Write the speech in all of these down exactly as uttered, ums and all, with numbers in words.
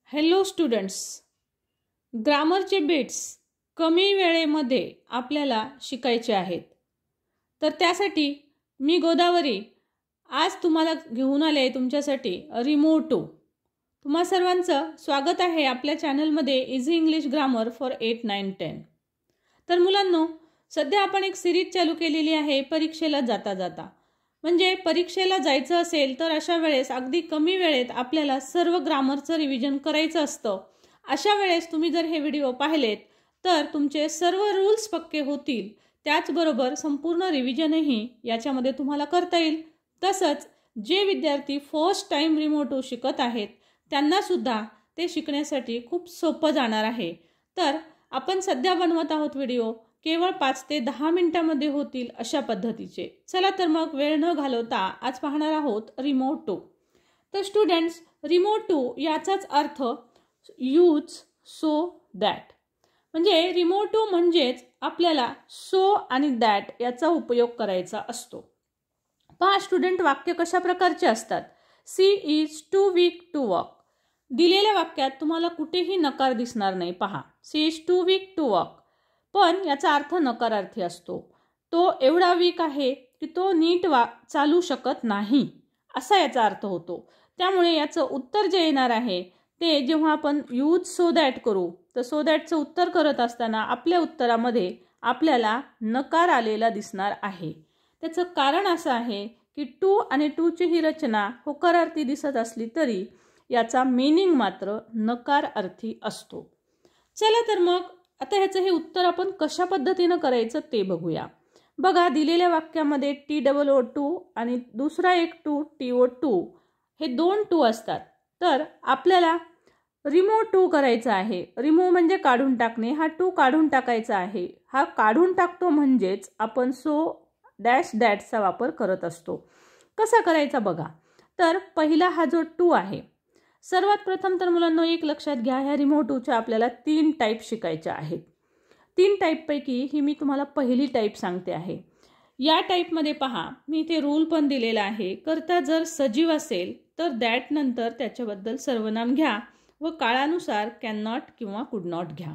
Hello students, ग्रामरचे bits कमी वेळेमध्ये आपल्याला शिकायचे आहेत. तर त्यासाठी मी गोदावरी आज तुम्हाला घेऊन आले तुमच्यासाठी रिमोटो. तुम्हा सर्वांचं स्वागत आहे आपल्या चॅनलमध्ये easy English grammar for eight nine ten. तर मुलांनो, सध्या आपण एक सिरीज चालू केलेली आहे परीक्षेला जाता जाता. म्हणजे परीक्षेला जायचं असेल तर अशा वेळेस अगदी कमी वेळेत आपल्याला सर्व ग्रामरचं रिव्हिजन करायचं असतं. अशा वेळेस तुम्ही जर हे व्हिडिओ पाहिलेत तर तुमचे सर्व रूल्स पक्के होतील. त्याचबरोबर संपूर्ण रिव्हिजनही याच्यामध्ये तुम्हाला करता येईल. तसंच जे विद्यार्थी फर्स्ट टाइम रिमोटो शिकत आहेत त्यांना सुद्धा ते शिकण्यासाठी खूप सोपं जाणार आहे. तर आपण सध्या बनवत आहोत व्हिडिओ केवळ पाच ते दहा मिनिटांमध्ये होतील अशा पद्धतीचे. चला तर मग वेळ न घालवता आज पाहणार आहोत रिमोटो. तर स्टुडंट्स, रिमोटो याचाच अर्थ यूज सो दॅट. म्हणजे रिमोटो म्हणजेच आपल्याला सो आणि दॅट याचा उपयोग करायचा असतो. पहा स्टुडंट, वाक्य कशा प्रकारचे असतात. She is too weak to walk. दिलेल्या वाक्यात तुम्हाला कुठेही नकार दिसणार नाही. पहा, she is too weak to walk, पण याचा अर्थ नकारार्थी असतो. तो एवढा वीक आहे की तो नीट वा चालू शकत नाही असा याचा अर्थ होतो. त्यामुळे याचं उत्तर जे येणार आहे ते जेव्हा आपण यूज सो दॅट करू तर सो दॅटचं उत्तर करत असताना आपल्या उत्तरामध्ये आपल्याला नकार आलेला दिसणार आहे. त्याचं कारण असं आहे की टू आणि टूची ही रचना होकारार्थी दिसत असली तरी याचा मीनिंग मात्र नकार अर्थी असतो. चला तर मग आता ह्याचं हे उत्तर आपण कशा पद्धतीनं करायचं ते बघूया. बघा, दिलेल्या वाक्यामध्ये टी डबल ओ टू आणि दुसरा एक टू टी ओ टू हे दोन टू असतात. तर आपल्याला रिमूव्ह टू करायचा आहे. रिमूव्ह म्हणजे काढून टाकणे. हा टू काढून टाकायचा आहे. हा काढून टाकतो म्हणजेच आपण सो डॅश दॅटचा वापर करत असतो. कसा करायचा बघा. तर पहिला हा जो टू आहे, सर्वात प्रथम तर मुलांना एक लक्षात घ्या, ह्या रिमूव्ह टूच्या आपल्याला तीन टाईप शिकायच्या आहेत. तीन टाईपपैकी ही मी तुम्हाला पहिली टाईप सांगते आहे. या टाईपमध्ये पहा, मी इथे रूल पण दिलेला आहे. करता जर सजीव असेल तर दॅट नंतर त्याच्याबद्दल सर्वनाम घ्या व काळानुसार कॅन नॉट किंवा कुड नॉट घ्या.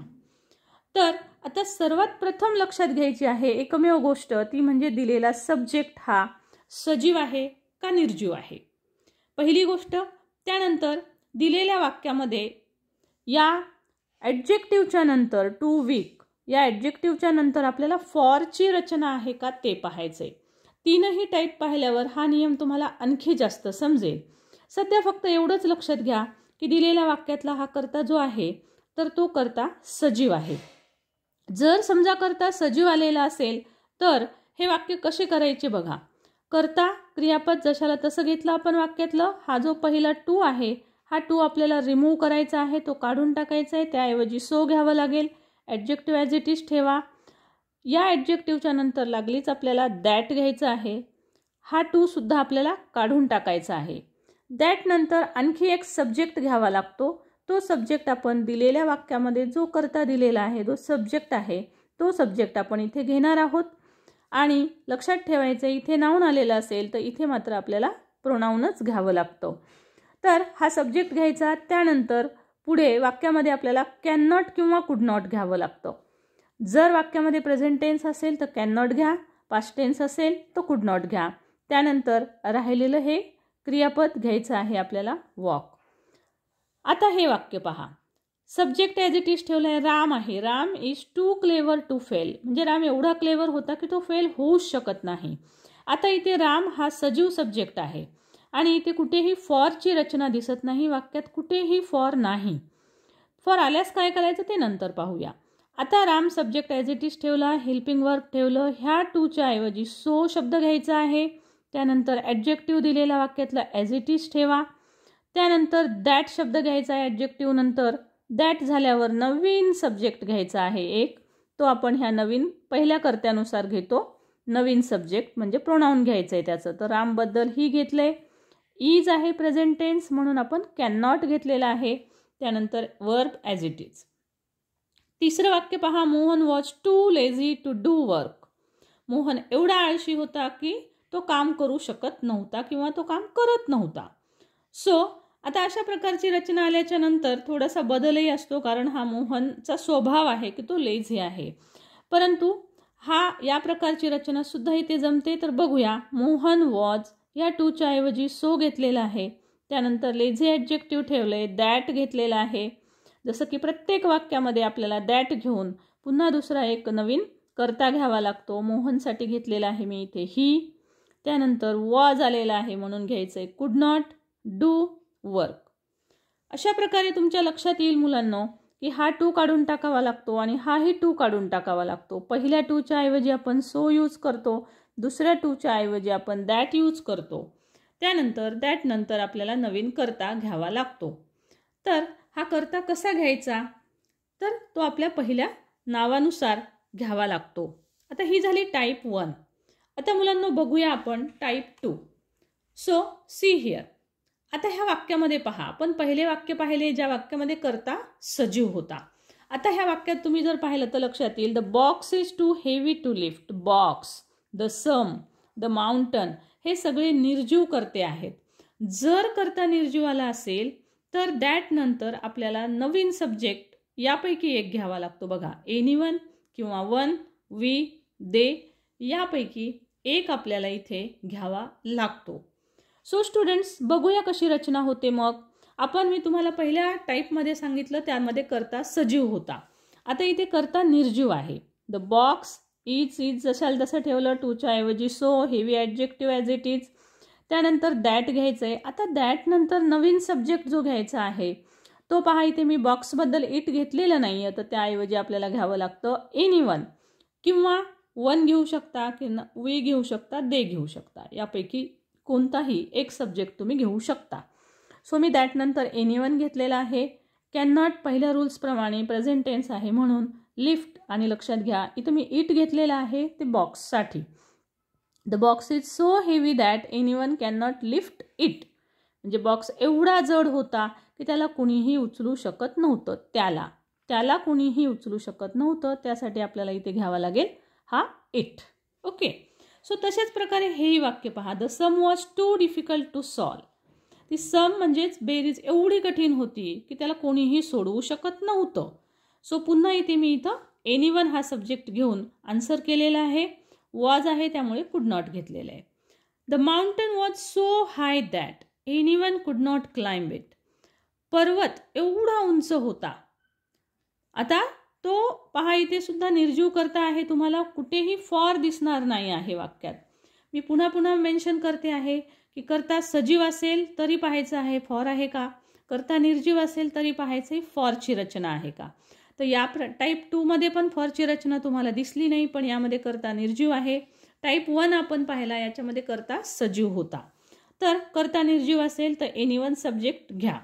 तर आता सर्वात प्रथम लक्षात घ्यायची आहे एकमेव गोष्ट, ती म्हणजे दिलेला सब्जेक्ट हा सजीव आहे का निर्जीव आहे, पहिली गोष्ट. त्यानंतर दिलेल्या वाक्यामध्ये या ॲडजेक्टिव्हच्या नंतर टू वीक या ॲडजेक्टिव्हच्या नंतर आपल्याला फॉरची रचना आहे का ते पाहायचे. तीनही टाईप पाहिल्यावर हा नियम तुम्हाला आणखी जास्त समजेल. सध्या फक्त एवढंच लक्षात घ्या की दिलेल्या वाक्यातला हा कर्ता जो आहे तर तो कर्ता सजीव आहे. जर समजा कर्ता सजीव आलेला असेल तर हे वाक्य कसे करायचे बघा. कर्ता क्रियापद जशाला तसं घेतलं आपण वाक्यातलं. हा जो पहिला टू आहे हा टू आपल्याला रिमूव्ह करायचा आहे, तो काढून टाकायचा आहे. त्याऐवजी सो घ्यावं लागेल. ॲडजेक्टिव्ह ॲज इट इज ठेवा. या ॲडजेक्टिव्हच्या नंतर लागलीच आपल्याला दॅट घ्यायचं आहे. हा टू सुद्धा आपल्याला काढून टाकायचा आहे. दॅट नंतर आणखी एक सब्जेक्ट घ्यावा लागतो. तो सब्जेक्ट आपण दिलेल्या वाक्यामध्ये जो कर्ता दिलेला आहे, जो सब्जेक्ट आहे, तो सब्जेक्ट आपण इथे घेणार आहोत. आणि लक्षात ठेवायचं, इथे नाऊन आलेलं असेल तर इथे मात्र आपल्याला प्रोनाऊनच घ्यावं लागतं. तर हा सब्जेक्ट घ्यायचा. त्यानंतर पुढे वाक्यामध्ये आपल्याला कॅन नॉट किंवा कुड नॉट घ्यावं लागतं. जर वाक्यामध्ये प्रेझेंट टेन्स असेल तर कॅन नॉट घ्या, पास्ट टेन्स असेल तर कुड नॉट घ्या. त्यानंतर राहिलेलं हे क्रियापद घ्यायचं आहे आपल्याला वॉक. आता हे वाक्य पहा. सब्जेक्ट ॲज इट इज ठेवलं आहे. राम आहे. Ram is too clever to fail. म्हणजे राम एवढा क्लेवर होता की तो फेल होऊच शकत नाही. आता इथे राम हा सजीव सब्जेक्ट आहे आणि इथे कुठेही फॉरची रचना दिसत नाही. वाक्यात कुठेही फॉर नाही. फॉर आल्यास काय करायचं ते नंतर पाहूया. आता Ram subject as it is ठेवला, हेल्पिंग वर्ब ठेवलं. ह्या टूच्या ऐवजी सो शब्द घ्यायचा आहे. त्यानंतर ॲडजेक्टिव्ह दिलेल्या वाक्यातला ॲज इट इज ठेवा. त्यानंतर दॅट शब्द घ्यायचा आहे ॲडजेक्टिव्ह नंतर. दॅट झाल्यावर नवीन सब्जेक्ट घ्यायचा आहे एक, तो आपण ह्या नवीन पहिल्या कर्त्यानुसार घेतो. नवीन सब्जेक्ट म्हणजे प्रोनाऊन घ्यायचं आहे त्याचं. तर रामबद्दल ही घेतलंय. इज आहे प्रेझेंट टेन्स म्हणून आपण कॅन नॉट घेतलेला आहे. त्यानंतर वर्ब ॲज इट इज. तिसरं वाक्य पहा. Mohan was too lazy to do work. Mohan एवढा आळशी होता की तो काम करू शकत नव्हता किंवा तो काम करत नव्हता. सो आता अशा प्रकारची रचना आल्याच्या नंतर थोडासा बदलही असतो, कारण हा मोहनचा स्वभाव आहे की तो लेझी आहे, परंतु हा या प्रकारची रचना सुद्धा इथे जमते. तर बघूया, मोहन वॉज या टूच्या ऐवजी सो घेतलेला आहे, त्यानंतर लेझी ॲडजेक्टिव्ह ठेवले, दॅट घेतलेला आहे. जसं की प्रत्येक वाक्यामध्ये आपल्याला दॅट घेऊन पुन्हा दुसरा एक नवीन कर्ता घ्यावा लागतो. मोहनसाठी घेतलेला आहे मी इथे ही, त्यानंतर वॉज आलेला आहे म्हणून घ्यायचं आहे कुड नॉट डू वर्क. अशा प्रकारे तुमच्या लक्षात येईल मुलांनो की हा टू काढून टाकावा लागतो आणि हाही टू काढून टाकावा लागतो. पहिल्या टूच्या ऐवजी आपण सो यूज करतो, दुसऱ्या टूच्या ऐवजी आपण दॅट यूज करतो, त्यानंतर दॅट नंतर आपल्याला नवीन कर्ता घ्यावा लागतो. तर हा कर्ता कसा घ्यायचा, तर तो आपल्या पहिल्या नावानुसार घ्यावा लागतो. आता ही झाली टाईप वन. आता मुलांना बघूया आपण type two. So see here. आता ह्या वाक्यामध्ये पहा, आपण पहिले वाक्य पाहिले ज्या वाक्यामध्ये कर्ता सजीव होता. आता ह्या वाक्यात तुम्ही जर पाहिलं तर लक्षात येईल, the box is too heavy to lift. Box, the sum, the mountain हे सगळे निर्जीव कर्ते आहेत. जर कर्ता निर्जीव आला असेल तर दॅट नंतर आपल्याला नवीन सब्जेक्ट यापैकी एक घ्यावा लागतो. बघा, एनीवन किंवा वन, वी, दे यापैकी एक आपल्याला इथे घ्यावा लागतो. सो स्टुडंट्स, बघूया कशी रचना होते. मग आपण मी तुम्हाला पहिल्या टाईपमध्ये सांगितलं त्यामध्ये कर्ता सजीव होता. आता इथे कर्ता निर्जीव आहे. द बॉक्स इज इज जशाल तसं ठेवलं, टूच्या ऐवजी so, heavy adjective as it is, त्यानंतर दॅट घ्यायचं आहे. आता दॅट नंतर नवीन सब्जेक्ट जो घ्यायचा आहे तो पहा, इथे मी बॉक्सबद्दल इट घेतलेलं नाही आहे, तर त्याऐवजी आपल्याला घ्यावं लागतं एनीवन किंवा वन घेऊ शकता किंवा वी घेऊ शकता, दे घेऊ शकता, यापैकी कोणताही एक सब्जेक्ट तुम्ही घेऊ शकता. सो मी दॅट नंतर एनीवन घेतलेला आहे. कॅन नॉट पहिल्या रूल्सप्रमाणे प्रेझेंट टेन्स आहे म्हणून लिफ्ट, आणि लक्षात घ्या इथं मी इट घेतलेला आहे ते बॉक्ससाठी. The box is so heavy that anyone can not lift it. म्हणजे बॉक्स एवढा जड होता की त्याला कुणीही उचलू शकत नव्हतं. त्याला त्याला कुणीही उचलू शकत नव्हतं, त्यासाठी आपल्याला इथे घ्यावा लागेल हा इट. ओके. सो तशाच प्रकारे हेही वाक्य पहा. The sum was too difficult to solve. ती सम म्हणजेच बेरीज एवढी कठीण होती की त्याला कोणीही सोडवू शकत नव्हतं. सो पुन्हा इथे मी इथं एनीवन हा सब्जेक्ट घेऊन आन्सर केलेला आहे. वॉज आहे त्यामुळे कुड नॉट घेतलेलं आहे. The mountain was so high that anyone could not climb it. पर्वत एवढा उंच होता. आता तो पहा इथे सुद्धा निर्जीव कर्ता आहे, तुम्हाला कुठेही फॉर दिसणार नाही आहे वाक्यात. मी पुन्हा पुन्हा मेन्शन करते आहे की कर्ता सजीव असेल तरी पाहायचं आहे फॉर आहे का, कर्ता निर्जीव असेल तरी पाहायचं आहे फॉरची रचना आहे का. तर या टाईप टूमध्ये पण फॉरची रचना तुम्हाला दिसली नाही, पण यामध्ये कर्ता निर्जीव आहे. टाईप वन आपण पाहिला, याच्यामध्ये कर्ता सजीव होता. तर कर्ता निर्जीव असेल तर एनीवन सब्जेक्ट घ्या.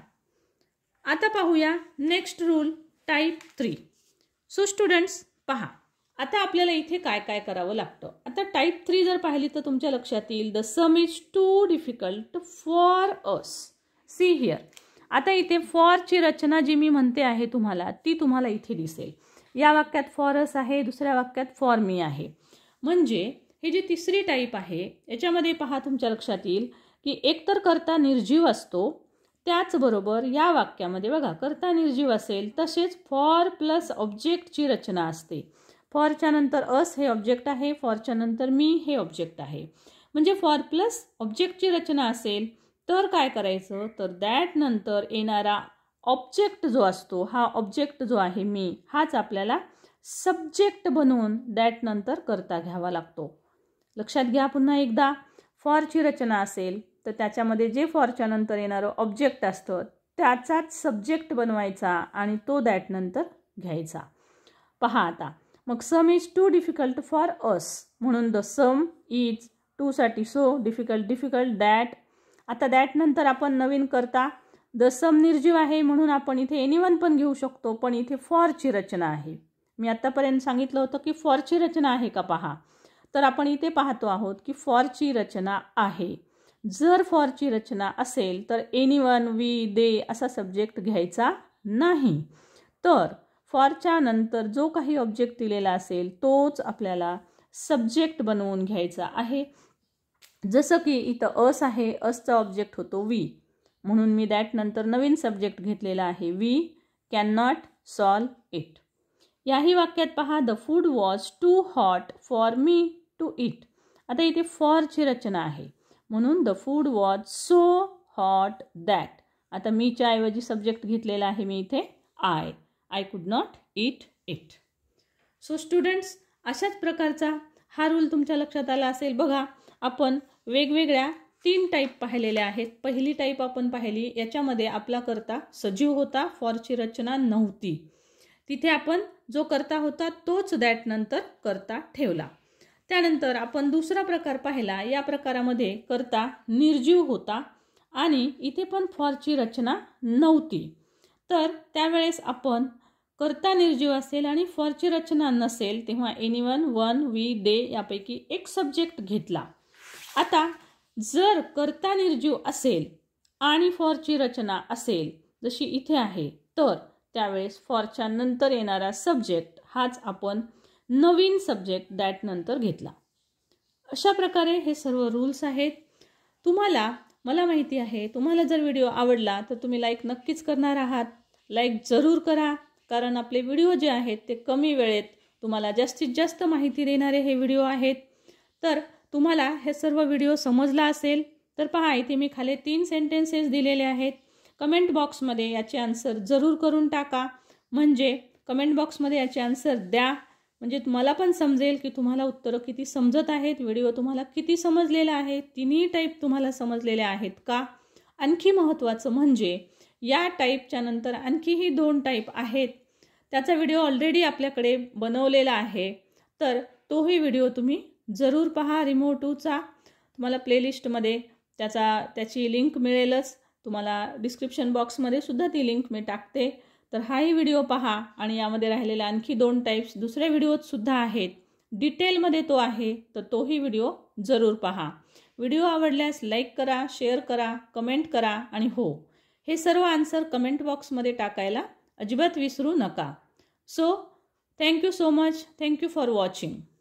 आता पाहूया next rule type three. So students पहा, आता आपल्याला इथे काय काय करावं लागतं. आता टाईप थ्री जर पाहिली तर तुमच्या लक्षात येईल, the sum is too difficult for us. See here. आता इथे फॉरची रचना जी मी म्हणते आहे तुम्हाला ती तुम्हाला इथे दिसेल. या वाक्यात फॉर अस आहे, दुसऱ्या वाक्यात फॉर मी आहे. म्हणजे हे जी तिसरी टाईप आहे याच्यामध्ये पहा तुमच्या लक्षात येईल की एकतर कर्ता निर्जीव असतो, त्याचबरोबर या वाक्यामध्ये बघा कर्ता निर्जीव असेल तसेच फॉर प्लस ऑब्जेक्टची रचना असते. फॉरच्या नंतर अस हे ऑब्जेक्ट आहे, फॉरच्या नंतर मी हे ऑब्जेक्ट आहे. म्हणजे फॉर प्लस ऑब्जेक्टची रचना असेल तर काय करायचं, तर दॅट नंतर येणारा ऑब्जेक्ट जो असतो, हा ऑब्जेक्ट जो आहे मी, हाच आपल्याला सब्जेक्ट बनवून दॅट नंतर कर्ता घ्यावा लागतो. लक्षात घ्या पुन्हा एकदा, फॉरची रचना असेल तर त्याच्यामध्ये जे फॉरच्या नंतर येणारं ऑब्जेक्ट असतं त्याचाच सब्जेक्ट बनवायचा आणि तो दॅट नंतर घ्यायचा. पहा आता, मग sum is too difficult for us म्हणून द सम इज टूसाठी सो, डिफिकल्ट डिफिकल्ट दॅट. आता दॅट नंतर आपण नवीन करता, द सम निर्जीव आहे म्हणून आपण इथे एनीवन पण घेऊ शकतो, पण इथे फॉरची रचना आहे. मी आत्तापर्यंत सांगितलं होतं की फॉरची रचना आहे का पहा, तर आपण इथे पाहतो आहोत की फॉरची रचना आहे. जर फॉरची रचना असेल तर एनीवन, वी, दे असा सब्जेक्ट घ्यायचा नाही. तर फॉरच्या नंतर जो काही ऑब्जेक्ट दिलेला असेल तोच आपल्याला सब्जेक्ट बनवून घ्यायचा आहे. जसं की इथं अस आहे, असचा ऑब्जेक्ट होतो वी. म्हणून मी दॅट नंतर नवीन सब्जेक्ट घेतलेला आहे. We can not solve it. याही वाक्यात पहा, the food was too hot for me to eat. आता इथे फॉरची रचना आहे म्हणून the food was so hot that. आता मीच्या ऐवजी सब्जेक्ट घेतलेला आहे मी इथे I. I could not eat it. So students, अशाच प्रकारचा हा रूल तुमच्या लक्षात आला असेल. बघा, आपण वेगवेगळ्या तीन टाईप पाहिलेल्या आहेत. पहिली टाईप आपण पाहिली, याच्यामध्ये आपला कर्ता सजीव होता, फॉरची रचना नव्हती. तिथे आपण जो कर्ता होता तोच दॅट नंतर कर्ता ठेवला. त्यानंतर आपण दुसरा प्रकार पाहिला. या प्रकारामध्ये कर्ता निर्जीव होता आणि इथे पण फॉरची रचना नव्हती. तर त्यावेळेस आपण कर्ता निर्जीव असेल आणि फॉरची रचना नसेल तेव्हा एनीवन, वन, वी, दे यापैकी एक सब्जेक्ट घेतला. आता जर कर्ता निर्जीव असेल आणि फॉरची रचना असेल जशी इथे आहे, तर त्यावेळेस फॉरच्या नंतर येणारा सब्जेक्ट हाच आपण नवीन सब्जेक्ट दॅट नंतर घेतला. अशा प्रकारे हे सर्व रूल्स आहेत. तुम्हाला, मला माहिती आहे, तुम्हाला जर व्हिडिओ आवडला तर तुम्ही लाईक नक्कीच करणार आहात. लाईक जरूर करा, कारण आपले व्हिडिओ जे आहेत ते कमी वेळेत तुम्हाला जास्तीत जास्त माहिती देणारे हे व्हिडिओ आहेत. तर तुम्हाला हे सर्व व्हिडिओ समजला असेल तर पहा, इथे मी खाली तीन सेंटेन्सेस दिलेले आहेत. कमेंट बॉक्समध्ये याचे आन्सर जरूर करून टाका. म्हणजे कमेंट बॉक्समध्ये याचे आन्सर द्या, म्हणजे तुम्हाला पण समजेल की तुम्हाला उत्तरं किती समजत आहेत, व्हिडिओ तुम्हाला किती समजलेला आहे, तिन्ही टाईप तुम्हाला समजलेले आहेत का. आणखी महत्त्वाचं म्हणजे या टाईपच्या नंतर आणखीही दोन टाईप आहेत. त्याचा व्हिडिओ ऑलरेडी आपल्याकडे बनवलेला आहे, तर तोही व्हिडिओ तुम्ही जरूर पहा. रिमूव्ह टूचा तुम्हाला प्लेलिस्टमध्ये त्याचा त्याची लिंक मिळेलच. तुम्हाला डिस्क्रिप्शन बॉक्समध्ये सुद्धा ती लिंक मी टाकते. तर हाही व्हिडिओ पहा आणि यामध्ये राहिलेले आणखी दोन टाईप्स दुसऱ्या व्हिडिओत सुद्धा आहेत. डिटेलमध्ये तो आहे, तर तोही व्हिडिओ जरूर पहा. व्हिडिओ आवडल्यास लाईक करा, शेअर करा, कमेंट करा आणि हो, हे सर्व आन्सर कमेंट बॉक्समध्ये टाकायला अजिबात विसरू नका. So thank you so much. Thank you for watching.